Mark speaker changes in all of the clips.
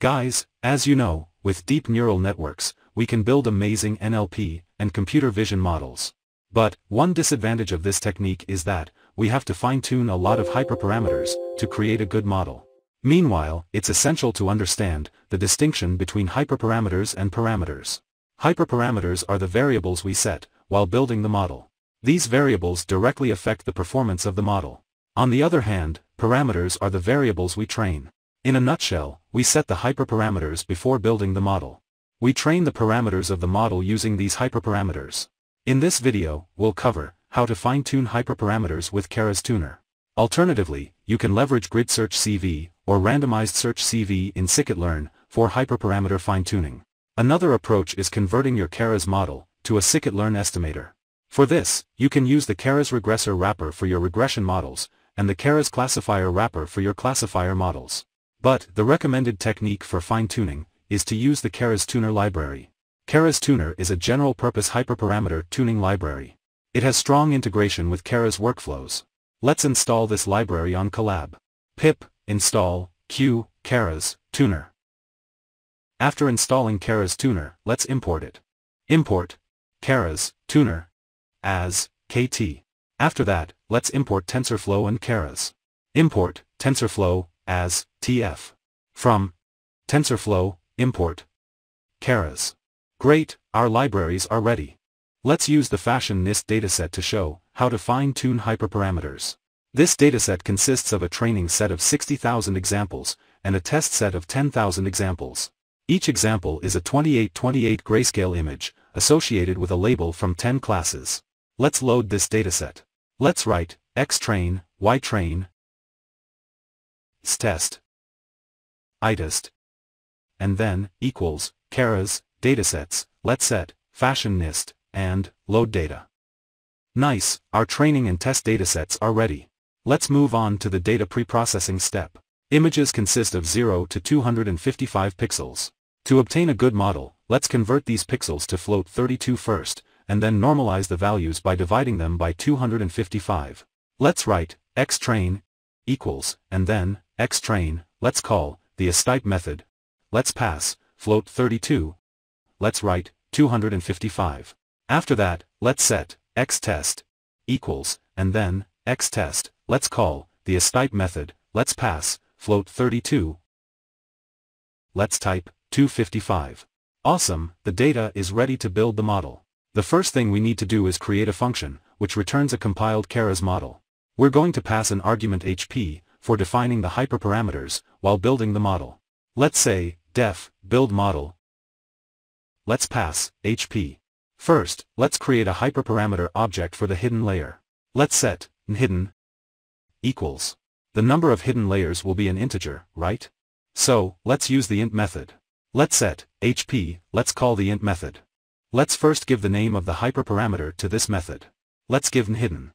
Speaker 1: Guys, as you know, with deep neural networks, we can build amazing NLP and computer vision models. But, one disadvantage of this technique is that, we have to fine-tune a lot of hyperparameters to create a good model. Meanwhile, it's essential to understand the distinction between hyperparameters and parameters. Hyperparameters are the variables we set while building the model. These variables directly affect the performance of the model. On the other hand, parameters are the variables we train. In a nutshell, we set the hyperparameters before building the model. We train the parameters of the model using these hyperparameters. In this video, we'll cover how to fine-tune hyperparameters with Keras-Tuner. Alternatively, you can leverage grid search CV or randomized search CV in scikit-learn for hyperparameter fine-tuning. Another approach is converting your Keras model to a scikit-learn estimator. For this, you can use the Keras regressor wrapper for your regression models, and the Keras classifier wrapper for your classifier models. But, the recommended technique for fine-tuning is to use the Keras-Tuner library. Keras-Tuner is a general-purpose hyperparameter tuning library. It has strong integration with Keras workflows. Let's install this library on Colab. Pip install q Keras-Tuner. After installing Keras-Tuner, let's import it. Import Keras-Tuner as kt. After that, let's import TensorFlow and Keras. Import TensorFlow as tf. From TensorFlow, import Keras. Great, our libraries are ready. Let's use the fashion-NIST dataset to show how to fine-tune hyperparameters. This dataset consists of a training set of 60,000 examples and a test set of 10,000 examples. Each example is a 28x28 grayscale image associated with a label from 10 classes. Let's load this dataset. Let's write xtrain, ytrain, stest, itest, and then equals Keras datasets. Let's set fashion-NIST and load data. Nice, our training and test datasets are ready. Let's move on to the data preprocessing step. Images consist of 0 to 255 pixels. To obtain a good model, let's convert these pixels to float 32 first, and then normalize the values by dividing them by 255. Let's write xtrain equals, and then xtrain, let's call the astype method. Let's pass float 32. Let's write 255. After that, let's set xtest equals, and then xtest, let's call the astype method. Let's pass float 32. Let's type 255. Awesome, the data is ready to build the model. The first thing we need to do is create a function, which returns a compiled Keras model. We're going to pass an argument HP for defining the hyperparameters while building the model. Let's say def build model. Let's pass HP. First, let's create a hyperparameter object for the hidden layer. Let's set hidden equals. The number of hidden layers will be an integer, right? So, let's use the int method. Let's set HP, let's call the int method. Let's first give the name of the hyperparameter to this method. Let's give hidden.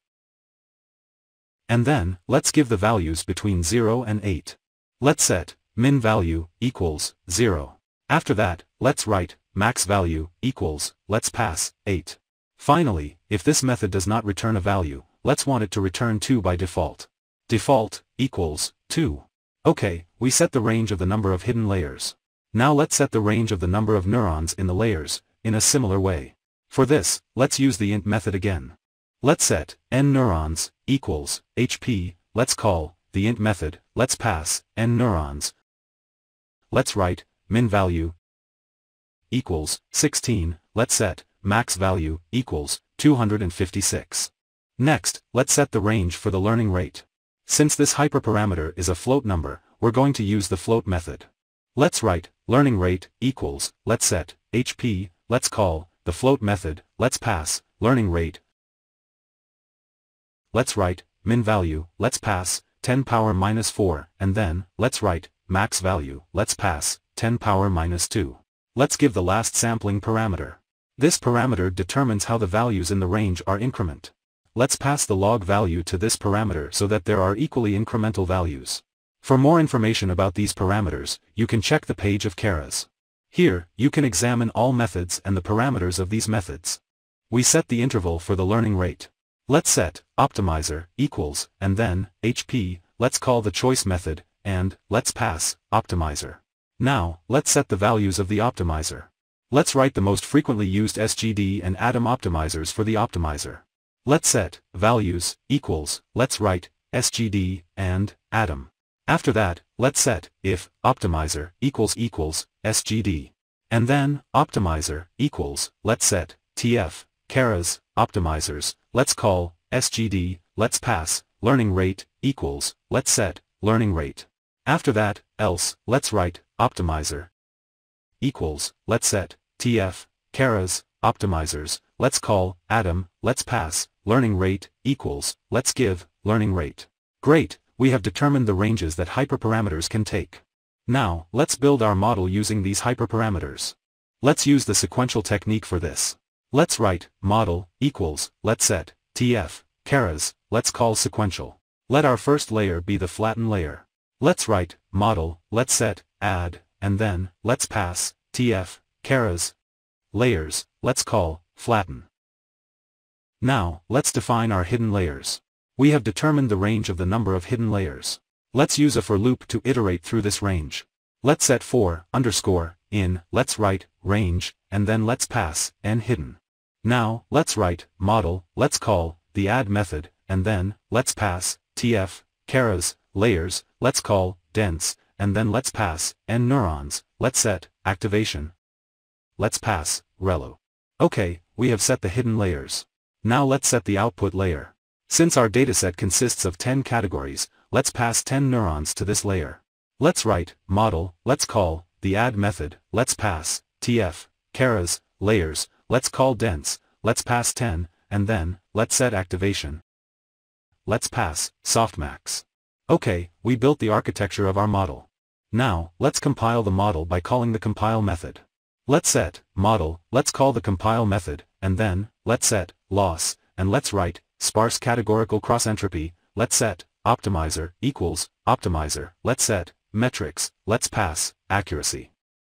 Speaker 1: And then, let's give the values between 0 and 8. Let's set min value equals 0. After that, let's write max value equals, let's pass 8. Finally, if this method does not return a value, let's want it to return 2 by default. Default equals 2. Okay, we set the range of the number of hidden layers. Now let's set the range of the number of neurons in the layers, in a similar way. For this, let's use the int method again. Let's set n neurons equals HP, let's call the int method, let's pass n neurons. Let's write min value equals 16, let's set max value equals 256. Next, let's set the range for the learning rate. Since this hyperparameter is a float number, we're going to use the float method. Let's write learning rate equals, let's set HP, let's call the float method, let's pass learning rate. Let's write min value, let's pass 10 power minus 4, and then, let's write max value, let's pass 10 power minus 2. Let's give the last sampling parameter. This parameter determines how the values in the range are increment. Let's pass the log value to this parameter so that there are equally incremental values. For more information about these parameters, you can check the page of Keras. Here, you can examine all methods and the parameters of these methods. We set the interval for the learning rate. Let's set optimizer equals, and then HP, let's call the choice method, and let's pass optimizer. Now, let's set the values of the optimizer. Let's write the most frequently used SGD and atom optimizers for the optimizer. Let's set values equals, let's write SGD and atom. After that, let's set if optimizer equals SGD. And then optimizer equals, let's set TF Keras optimizers, let's call SGD, let's pass learning rate equals, let's set learning rate. After that, else, let's write optimizer equals, let's set TF Keras optimizers, let's call atom, let's pass learning rate equals, let's give learning rate. Great, we have determined the ranges that hyperparameters can take. Now, let's build our model using these hyperparameters. Let's use the sequential technique for this. Let's write model equals, let's set TF Keras, let's call sequential. Let our first layer be the flatten layer. Let's write model, let's set add, and then let's pass TF Keras layers, let's call flatten. Now, let's define our hidden layers. We have determined the range of the number of hidden layers. Let's use a for loop to iterate through this range. Let's set for underscore in, let's write range, and then let's pass n hidden. Now, let's write model, let's call the add method, and then let's pass TF Keras layers, let's call dense, and then let's pass n neurons, let's set activation. Let's pass relu. Okay, we have set the hidden layers. Now let's set the output layer. Since our dataset consists of 10 categories, let's pass 10 neurons to this layer. Let's write model, let's call the add method, let's pass TF Keras layers, let's call dense, let's pass 10, and then let's set activation. Let's pass softmax. Okay, we built the architecture of our model. Now, let's compile the model by calling the compile method. Let's set model, let's call the compile method, and then let's set loss, and let's write sparse categorical cross-entropy, let's set optimizer equals optimizer, let's set metrics, let's pass accuracy.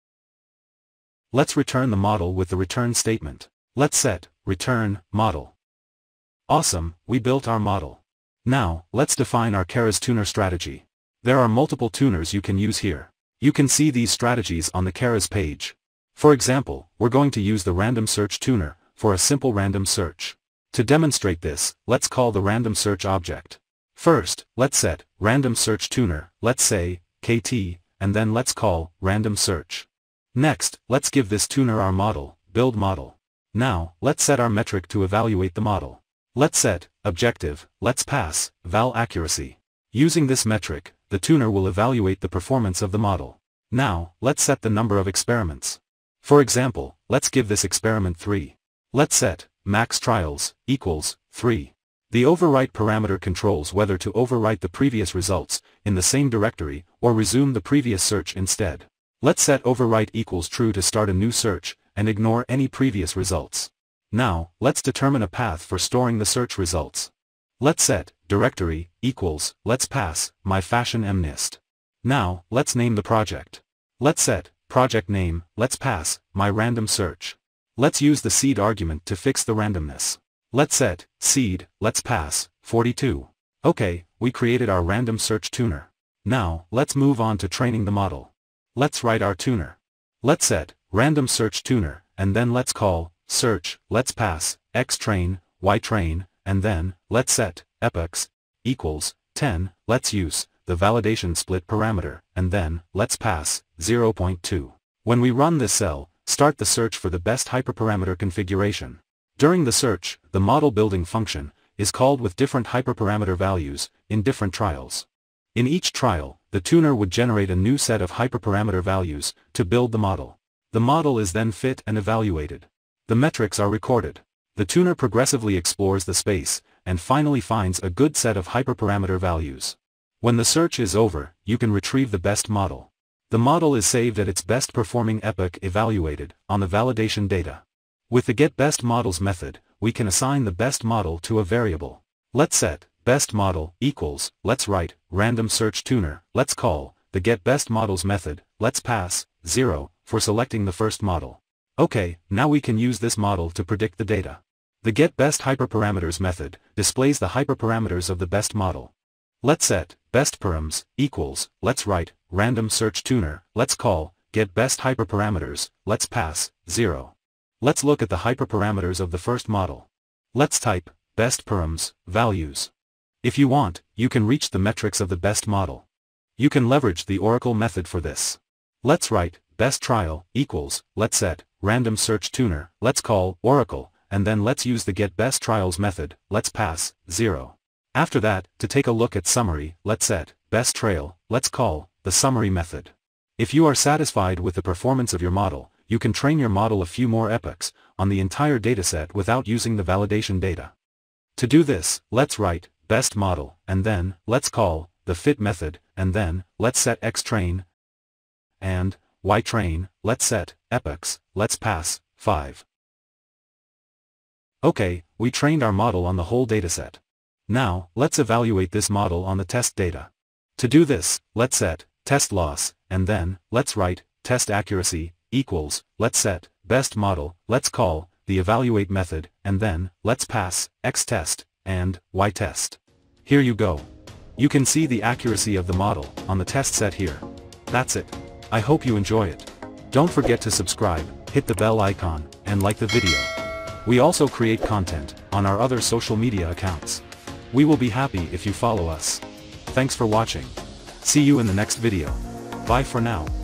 Speaker 1: Let's return the model with the return statement. Let's set return model. Awesome, we built our model. Now, let's define our Keras-Tuner strategy. There are multiple tuners you can use here. You can see these strategies on the Keras page. For example, we're going to use the random search tuner for a simple random search. To demonstrate this, let's call the random search object. First, let's set random search tuner, let's say KT, and then let's call random search. Next, let's give this tuner our model, build model. Now, let's set our metric to evaluate the model. Let's set objective, let's pass val accuracy. Using this metric, the tuner will evaluate the performance of the model. Now, let's set the number of experiments. For example, let's give this experiment 3. Let's set max trials equals 3. The overwrite parameter controls whether to overwrite the previous results in the same directory or resume the previous search instead. Let's set overwrite equals true to start a new search and ignore any previous results. Now, let's determine a path for storing the search results. Let's set directory equals, let's pass my fashion mnist. Now, let's name the project. Let's set project name, let's pass my random search. Let's use the seed argument to fix the randomness. Let's set seed, let's pass 42. Okay, we created our random search tuner. Now, let's move on to training the model. Let's write our tuner. Let's set random search tuner, and then let's call search, let's pass xtrain, ytrain, and then let's set epochs equals 10. Let's use the validation split parameter, and then let's pass 0.2. When we run this cell, start the search for the best hyperparameter configuration. During the search, the model building function is called with different hyperparameter values in different trials. In each trial, the tuner would generate a new set of hyperparameter values to build the model. The model is then fit and evaluated. The metrics are recorded. The tuner progressively explores the space and finally finds a good set of hyperparameter values. When the search is over, you can retrieve the best model. The model is saved at its best performing epoch evaluated on the validation data. With the getBestModels method, we can assign the best model to a variable. Let's set best model equals, let's write random search tuner, let's call the getBestModels method, let's pass 0 for selecting the first model. Okay, now we can use this model to predict the data. The getBestHyperParameters method displays the hyperparameters of the best model. Let's set bestparams equals, let's write random search tuner, let's call, get best hyperparameters, let's pass, 0. Let's look at the hyperparameters of the first model. Let's type, best params, values. If you want, you can reach the metrics of the best model. You can leverage the Oracle method for this. Let's write, best trial, equals, let's set, random search tuner, let's call, Oracle, and then let's use the get best trials method, let's pass, 0. After that, to take a look at summary, let's set, best trail, let's call, the summary method. If you are satisfied with the performance of your model, you can train your model a few more epochs, on the entire dataset without using the validation data. To do this, let's write, best model, and then, let's call, the fit method, and then, let's set xtrain, and, ytrain, let's set, epochs, let's pass, 5. Okay, we trained our model on the whole dataset. Now, let's evaluate this model on the test data. To do this, let's set, test loss, and then, let's write, test accuracy, equals, let's set, best model, let's call, the evaluate method, and then, let's pass, xtest, and, ytest. Here you go. You can see the accuracy of the model, on the test set here. That's it. I hope you enjoy it. Don't forget to subscribe, hit the bell icon, and like the video. We also create content, on our other social media accounts. We will be happy if you follow us. Thanks for watching. See you in the next video. Bye for now.